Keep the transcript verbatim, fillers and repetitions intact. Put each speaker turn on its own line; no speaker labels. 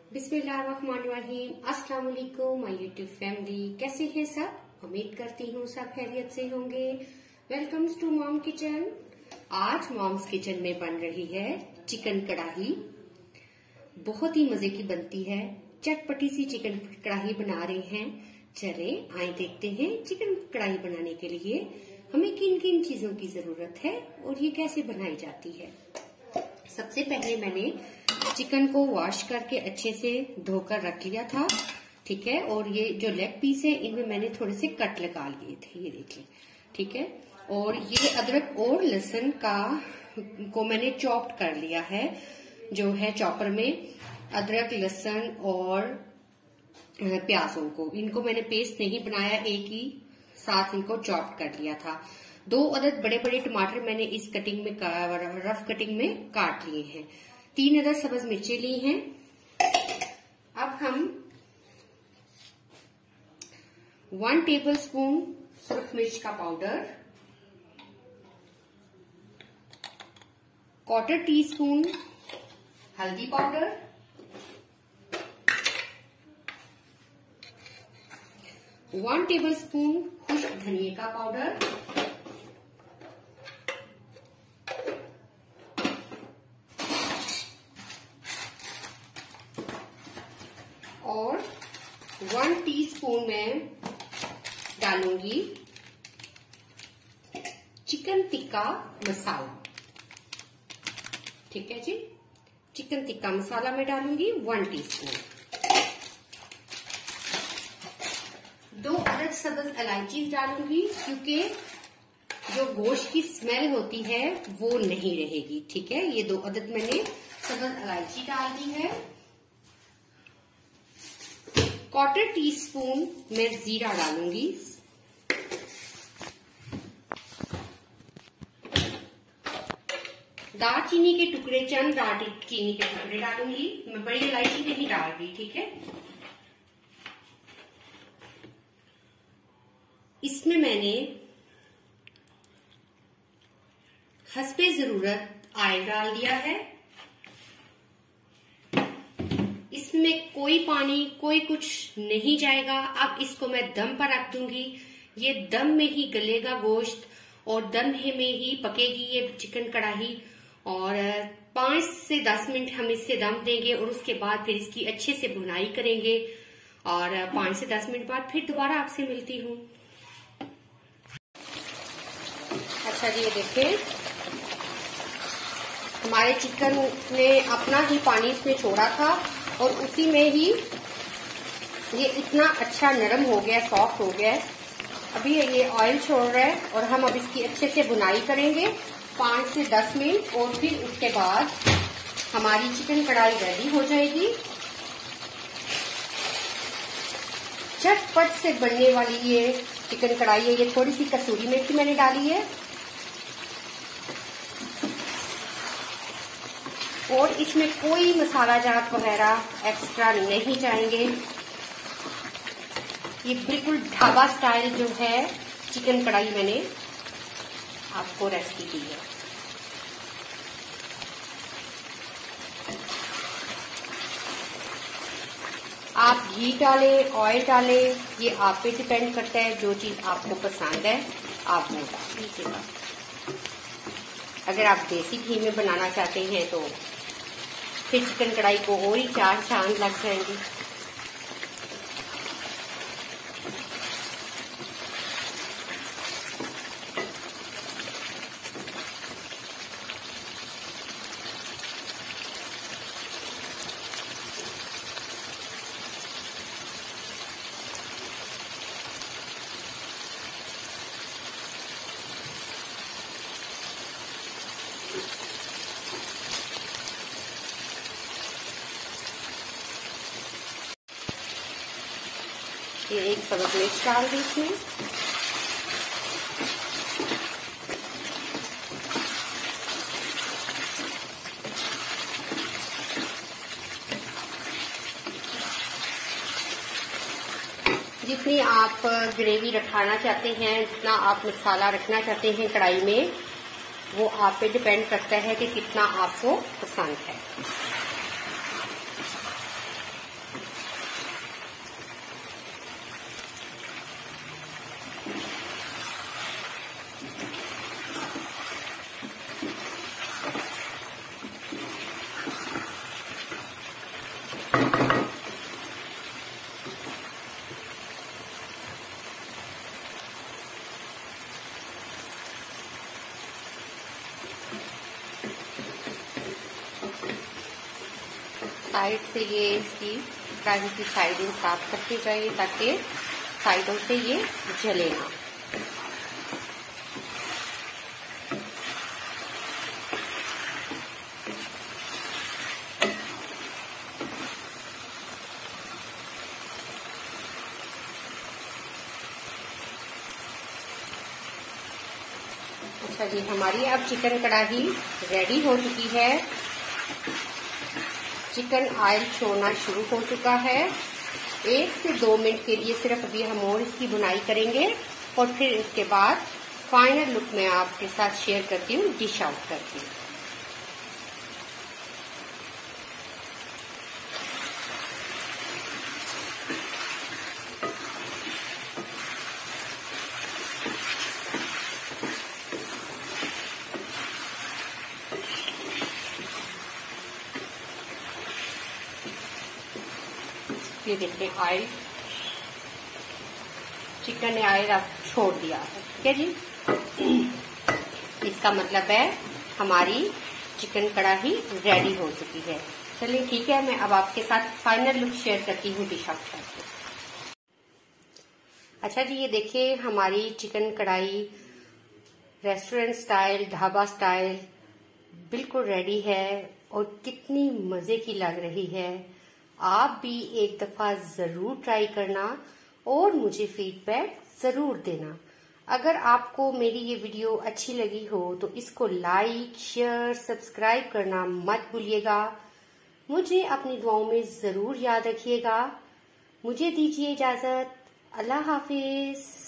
बिस्मिल्लाहिर्रहमानिर्रहीम। अस्सलाम वालेकुम माय यूट्यूब फैमिली, कैसे हैं सब? उम्मीद करती हूँ सब खैरियत से होंगे। Welcomes to mom kitchen. आज मॉम्स किचन में बन रही है चिकन कढ़ाई। बहुत ही मजे की बनती है, चटपटी सी चिकन कढ़ाई बना रहे हैं। चले आए देखते हैं चिकन कढ़ाई बनाने के लिए हमें किन किन चीजों की जरूरत है और ये कैसे बनाई जाती है। सबसे पहले मैंने चिकन को वॉश करके अच्छे से धोकर रख लिया था, ठीक है। और ये जो लेग पीस है इनमें मैंने थोड़े से कट लगा लिए थे, ये देखिए, ठीक है। और ये अदरक और लहसुन का को मैंने चॉप्ड कर लिया है, जो है चॉपर में। अदरक लहसुन और प्याजों को इनको मैंने पेस्ट नहीं बनाया, एक ही साथ इनको चॉप्ड कर लिया था। दो अदद बड़े बड़े टमाटर मैंने इस कटिंग में रफ कटिंग में काट लिए हैं। तीन अदद सब्ज मिर्चें ली हैं। अब हम वन टेबल स्पून सुरख मिर्च का पाउडर, क्वार्टर टी स्पून हल्दी पाउडर, वन टेबल स्पून खुश्क धनिया का पाउडर, और वन टीस्पून में डालूंगी चिकन टिक्का मसाला, ठीक है जी। चिकन टिक्का मसाला में डालूंगी वन टीस्पून। दो अदद सब्ज इलायची डालूंगी, क्योंकि जो गोश्त की स्मेल होती है वो नहीं रहेगी, ठीक है। ये दो अदद मैंने सब्ज इलायची डाल दी है। क्वार्टर टी स्पून मैं जीरा डालूंगी। दालचीनी के टुकड़े, चंद दालचीनी के टुकड़े डालूंगी मैं, बड़ी इलायची नहीं डाल रही, ठीक है। इसमें मैंने हस्बे जरूरत ऑयल डाल दिया है। इसमें कोई पानी कोई कुछ नहीं जाएगा। अब इसको मैं दम पर रख दूंगी। ये दम में ही गलेगा गोश्त और दम में ही पकेगी ये चिकन कढ़ाई। और पांच से दस मिनट हम इससे दम देंगे और उसके बाद फिर इसकी अच्छे से भुनाई करेंगे। और पांच से दस मिनट बाद फिर दोबारा आपसे मिलती हूँ। अच्छा जी, ये देखिए हमारे चिकन ने अपना ही पानी इसमें छोड़ा था और उसी में ही ये इतना अच्छा नरम हो गया, सॉफ्ट हो गया है। अभी ये ऑयल छोड़ रहा है और हम अब इसकी अच्छे से भुनाई करेंगे पांच से दस मिनट। और फिर उसके बाद हमारी चिकन कढ़ाई रेडी हो जाएगी। झटपट से बनने वाली ये चिकन कढ़ाई है। ये थोड़ी सी कसूरी मेथी मैंने डाली है और इसमें कोई मसाला जात वगैरह एक्स्ट्रा नहीं जाएंगे। ये बिल्कुल ढाबा स्टाइल जो है चिकन कढ़ाई मैंने आपको रेसिपी दी है। आप घी डालें, ऑयल डालें, ये आप पे डिपेंड करता है। जो चीज आपको पसंद है आप वो डाल लीजिएगा। अगर आप देसी घी में बनाना चाहते हैं तो फिर चिकन कढ़ाई को और ही चार चांद लग जाएंगे। ये एक सब्ज मिर्च डाल दी इसमें। जितनी आप ग्रेवी रखाना चाहते हैं, जितना आप मसाला रखना चाहते हैं कढ़ाई में, वो आप पे डिपेंड करता है कि कितना आपको पसंद है। साइड से ये इसकी कढ़ाई की साइडें साफ करते जाइए ताकि साइडों से ये जले ना। अच्छा जी, हमारी अब चिकन कढ़ाई रेडी हो चुकी है। चिकन ऑयल छोड़ना शुरू हो चुका है। एक से दो मिनट के लिए सिर्फ अभी हम और इसकी बुनाई करेंगे और फिर इसके बाद फाइनल लुक मैं आपके साथ शेयर करती हूँ, डिश आउट करती हूँ। ये देखिए ऑयल, चिकन ने ऑयल अब छोड़ दिया है। ठीक है जी, इसका मतलब है हमारी चिकन कढ़ाई रेडी हो चुकी है। चलिए ठीक है, मैं अब आपके साथ फाइनल लुक शेयर करती हूँ डिश आउट करके। अच्छा जी, ये देखिए हमारी chicken kadai restaurant style, dhaba style बिल्कुल रेडी है और कितनी मजे की लग रही है। आप भी एक दफा जरूर ट्राई करना और मुझे फीडबैक जरूर देना। अगर आपको मेरी ये वीडियो अच्छी लगी हो तो इसको लाइक, शेयर, सब्सक्राइब करना मत भूलिएगा। मुझे अपनी दुआओं में जरूर याद रखिएगा। मुझे दीजिए इजाजत। अल्लाह हाफिज।